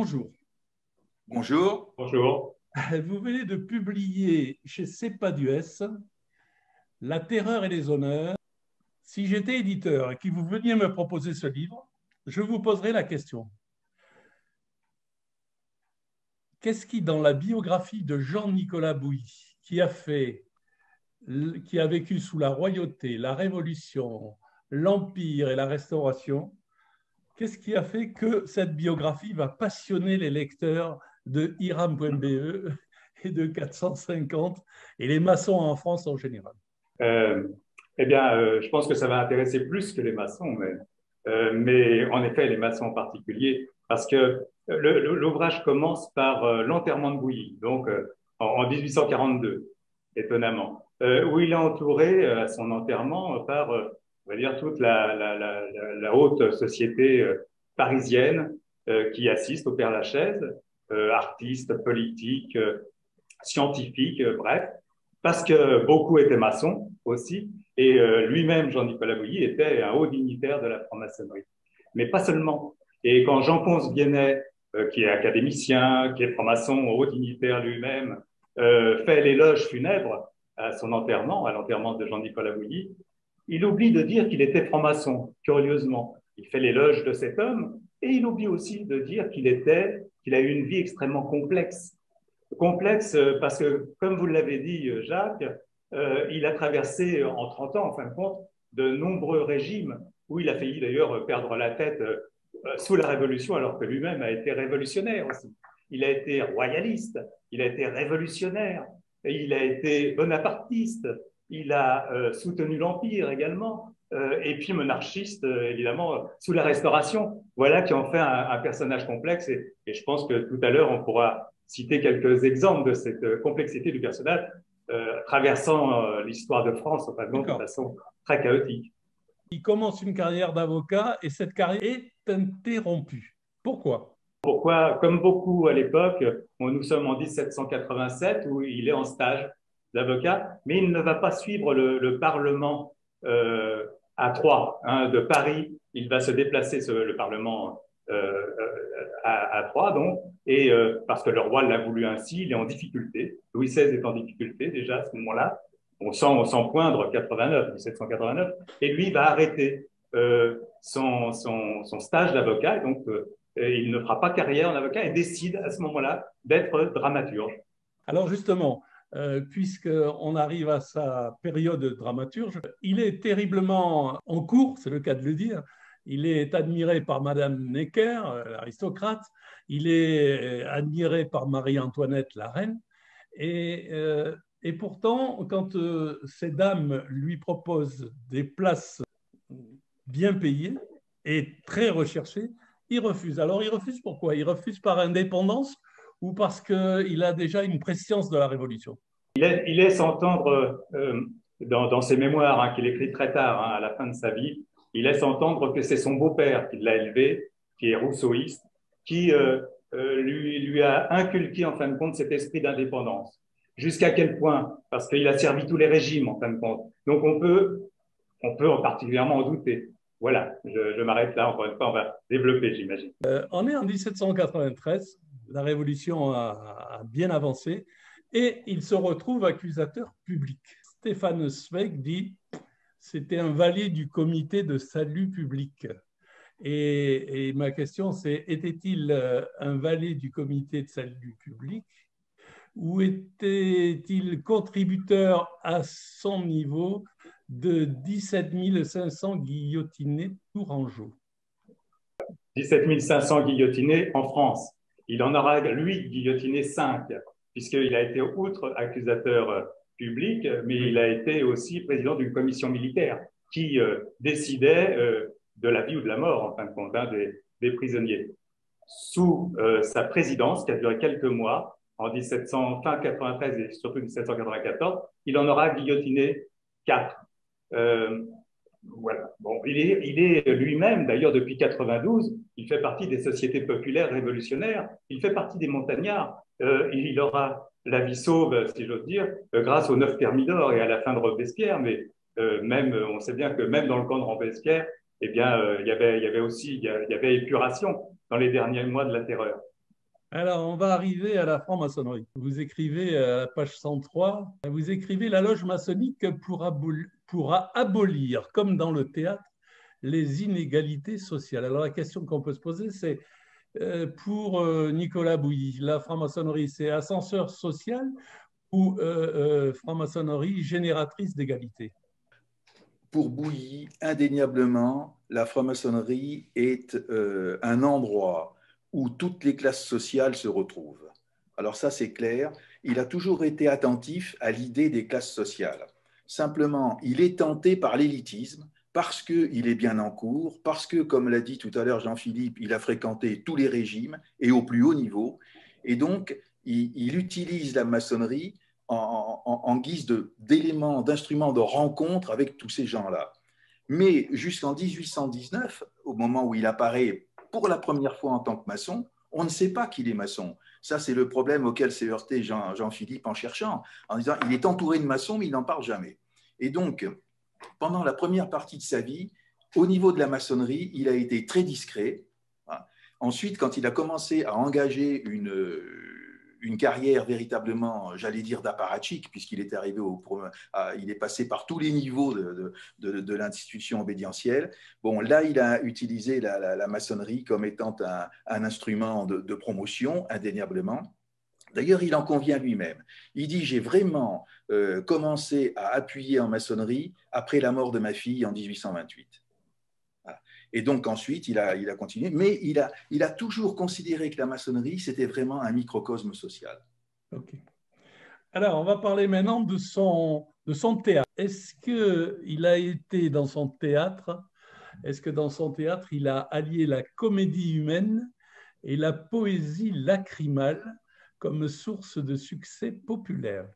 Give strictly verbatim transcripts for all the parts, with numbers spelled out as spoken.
bonjour. Bonjour. Bonjour. Vous venez de publier chez Cepadues La terreur et les honneurs. Si j'étais éditeur et que vous veniez me proposer ce livre, je vous poserais la question. Qu'est-ce qui, dans la biographie de Jean-Nicolas Bouilly, qui a fait, qui a vécu sous la royauté, la Révolution, l'Empire et la Restauration, qu'est-ce qui a fait que cette biographie va passionner les lecteurs de Hiram point B E et de quatre cent cinquante et les maçons en France en général? Euh, eh bien, euh, je pense que ça va intéresser plus que les maçons, mais, euh, mais en effet, les maçons en particulier, parce que l'ouvrage commence par euh, l'enterrement de Bouilly, donc euh, en, en mille huit cent quarante-deux, étonnamment, euh, où il est entouré euh, à son enterrement par, euh, on va dire, toute la, la, la, la, la haute société euh, parisienne euh, qui assiste au Père-Lachaise, euh, artistes, politiques, euh, scientifiques, euh, bref, parce que beaucoup étaient maçons aussi, et euh, lui-même, Jean-Nicolas Bouilly, était un haut dignitaire de la franc-maçonnerie. Mais pas seulement. Et quand Jean-Ponce Viennet, euh, qui est académicien, qui est franc-maçon, haut dignitaire lui-même, euh, fait l'éloge funèbre à son enterrement, à l'enterrement de Jean-Nicolas Bouilly, il oublie de dire qu'il était franc-maçon, curieusement. Il fait l'éloge de cet homme, et il oublie aussi de dire qu'il était, qu'il a eu une vie extrêmement complexe. Complexe parce que, comme vous l'avez dit, Jacques, euh, il a traversé en trente ans, en fin de compte, de nombreux régimes où il a failli d'ailleurs perdre la tête euh, sous la Révolution, alors que lui-même a été révolutionnaire aussi. Il a été royaliste, il a été révolutionnaire, il a été bonapartiste, il a euh, soutenu l'Empire également, euh, et puis monarchiste, euh, évidemment, sous la Restauration. Voilà qui en fait un, un personnage complexe, et, et je pense que tout à l'heure, on pourra citer quelques exemples de cette complexité du personnage euh, traversant euh, l'histoire de France, enfin, de façon très chaotique. Il commence une carrière d'avocat et cette carrière est interrompue. Pourquoi? Pourquoi? Comme beaucoup à l'époque, nous sommes en mille sept cent quatre-vingt-sept où il est en stage d'avocat, mais il ne va pas suivre le, le Parlement euh, à Troyes, hein, de Paris. Il va se déplacer, ce, le Parlement euh, à, à Troyes, donc, et euh, parce que le roi l'a voulu ainsi, il est en difficulté. Louis seize est en difficulté déjà à ce moment-là. On sent, on sent poindre quatre-vingt-neuf, mille sept cent quatre-vingt-neuf, et lui va arrêter euh, son, son, son stage d'avocat, et donc euh, et il ne fera pas carrière en avocat et décide à ce moment-là d'être dramaturge. Alors justement, euh, puisqu'on arrive à sa période dramaturge, il est terriblement en cours, c'est le cas de le dire. Il est admiré par Madame Necker, l'aristocrate. Il est admiré par Marie-Antoinette, la reine. Et, euh, et pourtant, quand euh, ces dames lui proposent des places bien payées et très recherchées, il refuse. Alors, il refuse pourquoi? Il refuse par indépendance ou parce qu'il a déjà une prescience de la Révolution? Il, est, il laisse entendre euh, dans, dans ses mémoires, hein, qu'il écrit très tard, hein, à la fin de sa vie, il laisse entendre que c'est son beau-père qui l'a élevé, qui est rousseauiste, qui euh, euh, lui, lui a inculqué en fin de compte cet esprit d'indépendance. Jusqu'à quel point? Parce qu'il a servi tous les régimes en fin de compte. Donc on peut, on peut particulièrement en douter. Voilà, je, je m'arrête là, encore une fois, on va développer, j'imagine. Euh, on est en mille sept cent quatre-vingt-treize, la Révolution a, a bien avancé et il se retrouve accusateur public. Stéphane Zweig dit « c'était un valet du comité de salut public ». Et, et ma question c'est, était-il un valet du comité de salut public ou était-il contributeur à son niveau de dix-sept mille cinq cents guillotinés tourangeaux? dix-sept mille cinq cents guillotinés en France. Il en aura, lui, guillotiné cinq, puisqu'il a été outre accusateur public, mais il a été aussi président d'une commission militaire qui euh, décidait euh, de la vie ou de la mort, en fin de compte, hein, des, des prisonniers. Sous euh, sa présidence, qui a duré quelques mois, en mille sept cents, fin quatre-vingt-treize et surtout mille sept cent quatre-vingt-quatorze, il en aura guillotiné quatre. Euh, Voilà. Bon, il est, il est lui-même, d'ailleurs, depuis quatre-vingt-douze, il fait partie des sociétés populaires révolutionnaires, il fait partie des montagnards. Euh, il aura la vie sauve, si j'ose dire, euh, grâce aux neuf Thermidor et à la fin de Robespierre, mais euh, même, on sait bien que même dans le camp de Robespierre, eh bien, euh, il y avait, il y avait aussi, il y avait épuration dans les derniers mois de la Terreur. Alors, on va arriver à la franc-maçonnerie. Vous écrivez à la page cent trois, vous écrivez la loge maçonnique pourra, pourra abolir, comme dans le théâtre, les inégalités sociales. Alors, la question qu'on peut se poser, c'est euh, pour euh, Nicolas Bouilly, la franc-maçonnerie, c'est ascenseur social ou euh, euh, franc-maçonnerie génératrice d'égalité? Pour Bouilly, indéniablement, la franc-maçonnerie est euh, un endroit où toutes les classes sociales se retrouvent. Alors ça, c'est clair. Il a toujours été attentif à l'idée des classes sociales. Simplement, il est tenté par l'élitisme parce qu'il est bien en cours, parce que, comme l'a dit tout à l'heure Jean-Philippe, il a fréquenté tous les régimes et au plus haut niveau. Et donc, il, il utilise la maçonnerie en, en, en guise d'éléments, d'instruments de rencontre avec tous ces gens-là. Mais jusqu'en dix-huit cent dix-neuf, au moment où il apparaît pour la première fois en tant que maçon, on ne sait pas qu'il est maçon. Ça, c'est le problème auquel s'est heurté Jean, Jean-Philippe en cherchant, en disant il est entouré de maçons, mais il n'en parle jamais. Et donc, pendant la première partie de sa vie, au niveau de la maçonnerie, il a été très discret. Ensuite, quand il a commencé à engager une, une carrière véritablement, j'allais dire, d'apparatchik, puisqu'il est arrivé au, à, il est passé par tous les niveaux de, de, de, de l'institution obédientielle. Bon, là, il a utilisé la, la, la maçonnerie comme étant un, un instrument de, de promotion, indéniablement. D'ailleurs, il en convient lui-même. Il dit, j'ai vraiment euh, commencé à appuyer en maçonnerie après la mort de ma fille en dix-huit cent vingt-huit. Voilà. Et donc ensuite, il a, il a continué, mais il a, il a toujours considéré que la maçonnerie, c'était vraiment un microcosme social. Ok. Alors, on va parler maintenant de son, de son théâtre. Est-ce qu'il a été dans son théâtre, est-ce que dans son théâtre, il a allié la comédie humaine et la poésie lacrymale comme source de succès populaire?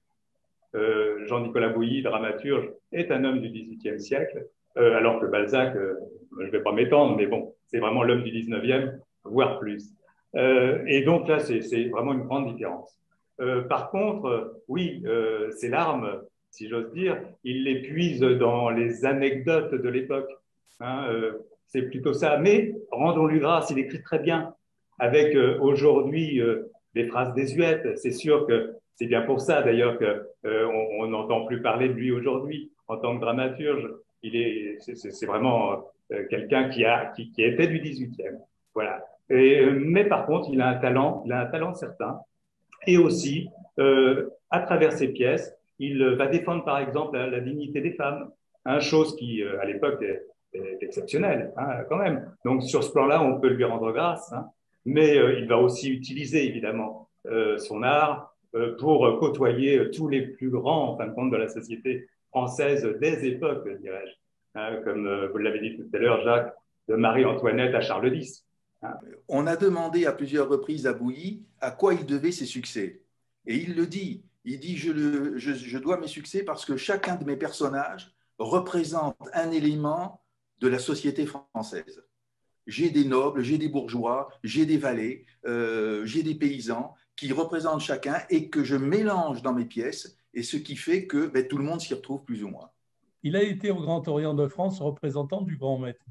euh, Jean-Nicolas Bouilly, dramaturge, est un homme du dix-huitième siècle, euh, alors que Balzac, euh, je ne vais pas m'étendre, mais bon, c'est vraiment l'homme du dix-neuvième, voire plus. Euh, et donc là, c'est vraiment une grande différence. Euh, par contre, euh, oui, euh, ses larmes, si j'ose dire, il les puise dans les anecdotes de l'époque. Hein, euh, c'est plutôt ça. Mais rendons-lui grâce, il écrit très bien, avec euh, aujourd'hui euh, des phrases désuètes. C'est sûr que c'est bien pour ça, d'ailleurs, que euh, on n'entend plus parler de lui aujourd'hui en tant que dramaturge. Il est, c'est vraiment euh, quelqu'un qui a, qui, qui était du dix-huitième. Voilà. Et, mais par contre, il a un talent, il a un talent certain. Et aussi, euh, à travers ses pièces, il va défendre, par exemple, la, la dignité des femmes, hein, chose qui, euh, à l'époque, est, est exceptionnelle, hein, quand même. Donc, sur ce plan-là, on peut lui rendre grâce. Hein. Mais euh, il va aussi utiliser, évidemment, euh, son art euh, pour côtoyer tous les plus grands, en fin de compte, de la société française des époques, dirais-je. Hein, comme euh, vous l'avez dit tout à l'heure, Jacques, de Marie-Antoinette à Charles X. Hein. On a demandé à plusieurs reprises à Bouilly à quoi il devait ses succès. Et il le dit. Il dit je, le, je, je dois mes succès parce que chacun de mes personnages représente un élément de la société française. J'ai des nobles, j'ai des bourgeois, j'ai des valets, euh, j'ai des paysans qui représentent chacun et que je mélange dans mes pièces, et ce qui fait que ben, tout le monde s'y retrouve plus ou moins. Il a été au Grand Orient de France représentant du Grand Maître.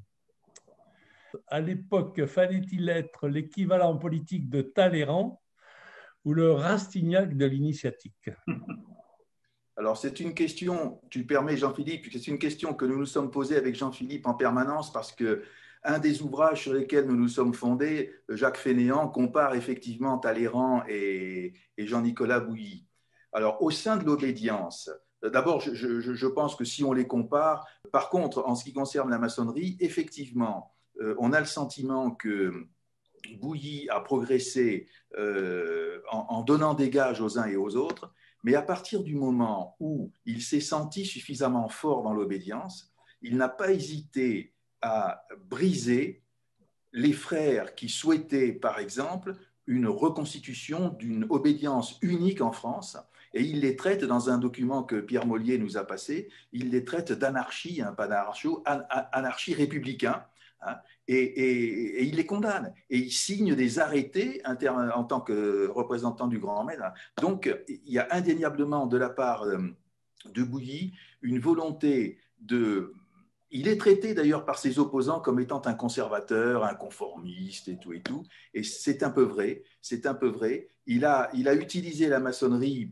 À l'époque, fallait-il être l'équivalent politique de Talleyrand ou le Rastignac de l'initiatique? Alors, c'est une question, tu permets Jean-Philippe, c'est une question que nous nous sommes posées avec Jean-Philippe en permanence parce que un des ouvrages sur lesquels nous nous sommes fondés, Jacques Fainéant, compare effectivement Talleyrand et, et Jean-Nicolas Bouilly. Alors, au sein de l'obédience, d'abord, je, je, je pense que si on les compare, par contre, en ce qui concerne la maçonnerie, effectivement, euh, on a le sentiment que Bouilly a progressé euh, en, en donnant des gages aux uns et aux autres, mais à partir du moment où il s'est senti suffisamment fort dans l'obédience, il n'a pas hésité à briser les frères qui souhaitaient, par exemple, une reconstitution d'une obédience unique en France, et il les traite dans un document que Pierre Mollier nous a passé, il les traite d'anarchie, hein, pas d'anarcho, an, anarchie républicain, hein, et, et, et il les condamne, et il signe des arrêtés inter, en tant que représentant du Grand Maître. Donc, il y a indéniablement de la part de Bouilly une volonté de il est traité d'ailleurs par ses opposants comme étant un conservateur, un conformiste et tout et tout. Et c'est un peu vrai, c'est un peu vrai. Il a, il a utilisé la maçonnerie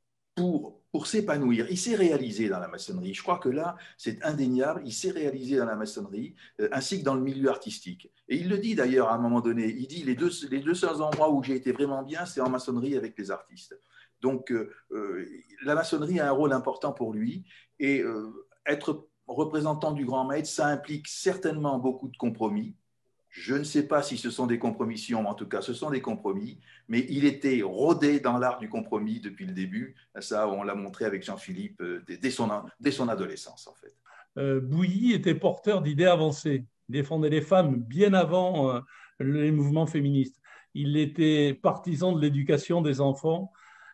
pour, pour s'épanouir. Il s'est réalisé dans la maçonnerie. Je crois que là, c'est indéniable. Il s'est réalisé dans la maçonnerie, euh, ainsi que dans le milieu artistique. Et il le dit d'ailleurs à un moment donné. Il dit les deux, les deux seuls endroits où j'ai été vraiment bien, c'est en maçonnerie avec les artistes. Donc, euh, euh, la maçonnerie a un rôle important pour lui. Et euh, être représentant du grand maître, ça implique certainement beaucoup de compromis. Je ne sais pas si ce sont des compromissions, mais en tout cas, ce sont des compromis. Mais il était rodé dans l'art du compromis depuis le début. Ça, on l'a montré avec Jean-Philippe dès son, dès son adolescence, en fait. Euh, Bouilly était porteur d'idées avancées. Il défendait les femmes bien avant euh, les mouvements féministes. Il était partisan de l'éducation des enfants.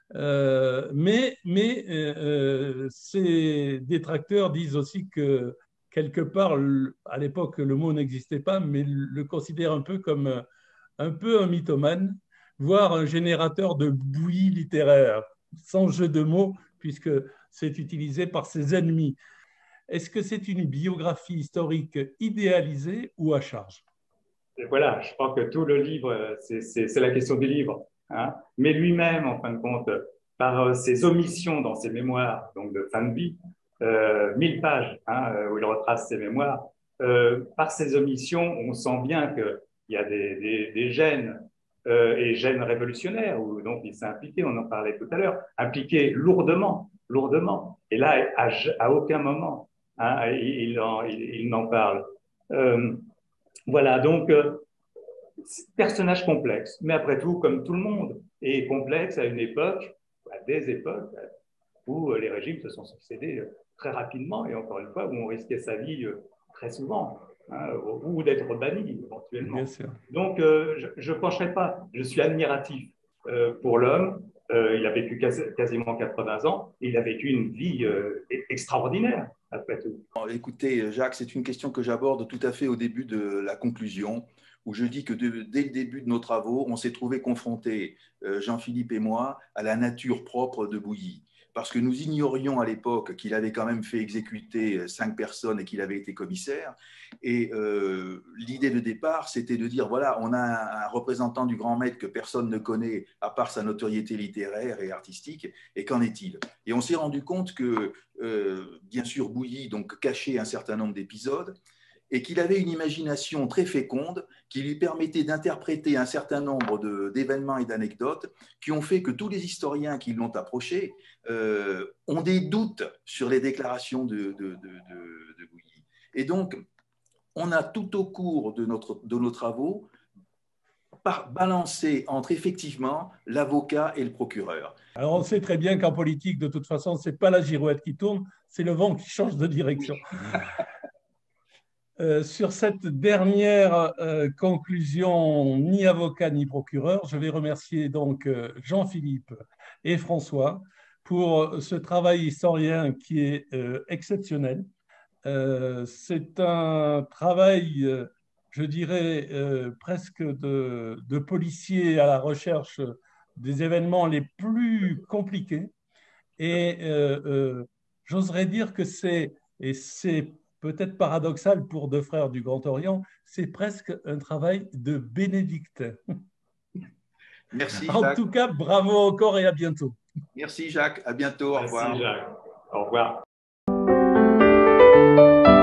Euh, mais mais euh, ses détracteurs disent aussi que, quelque part, à l'époque, le mot n'existait pas, mais le considèrent un peu comme un peu un mythomane, voire un générateur de bouillie littéraire, sans jeu de mots, puisque c'est utilisé par ses ennemis. Est-ce que c'est une biographie historique idéalisée ou à charge? Et voilà, je crois que tout le livre, c'est la question du livre. Hein. Mais lui-même, en fin de compte, par ses omissions dans ses mémoires, donc de fin de vie, euh, mille pages hein, où il retrace ses mémoires, euh, par ses omissions, on sent bien qu'il y a des, des, des gènes euh, et gènes révolutionnaires, où donc il s'est impliqué, on en parlait tout à l'heure, impliqué lourdement, lourdement. Et là, à, à aucun moment, hein, il, il, en, il, il n'en parle. Euh, voilà, donc, euh, personnage complexe, mais après tout, comme tout le monde, est complexe à une époque, à des époques, où les régimes se sont succédés très rapidement, et encore une fois, où on risquait sa vie très souvent, hein, ou d'être banni éventuellement. Bien sûr. Donc, euh, je ne pencherai pas, je suis admiratif euh, pour l'homme. Euh, il a vécu quasi, quasiment quatre-vingts ans, et il a vécu une vie euh, extraordinaire, après tout. Écoutez, Jacques, c'est une question que j'aborde tout à fait au début de la conclusion, où je dis que de, dès le début de nos travaux, on s'est trouvé confrontés, euh, Jean-Philippe et moi, à la nature propre de Bouilly. Parce que nous ignorions à l'époque qu'il avait quand même fait exécuter cinq personnes et qu'il avait été commissaire. Et euh, l'idée de départ, c'était de dire, voilà, on a un, un représentant du grand maître que personne ne connaît, à part sa notoriété littéraire et artistique, et qu'en est-il? Et on s'est rendu compte que, euh, bien sûr, Bouilly donc, cachait un certain nombre d'épisodes, et qu'il avait une imagination très féconde qui lui permettait d'interpréter un certain nombre d'événements et d'anecdotes qui ont fait que tous les historiens qui l'ont approché euh, ont des doutes sur les déclarations de, de, de, de, de Bouilly. Et donc, on a tout au cours de, notre, de nos travaux par, balancé entre effectivement l'avocat et le procureur. Alors, on sait très bien qu'en politique, de toute façon, ce n'est pas la girouette qui tourne, c'est le vent qui change de direction. Euh, sur cette dernière euh, conclusion, ni avocat ni procureur, je vais remercier donc euh, Jean-Philippe et François pour ce travail historien qui est euh, exceptionnel. Euh, c'est un travail, euh, je dirais, euh, presque de, de policier à la recherche des événements les plus compliqués. Et euh, euh, j'oserais dire que c'est, et c'est peut-être paradoxal pour deux frères du Grand Orient, c'est presque un travail de bénédictin. Merci, en Jacques. tout cas, bravo encore et à bientôt. Merci, Jacques. À bientôt. Au revoir. Merci, Jacques. Au revoir.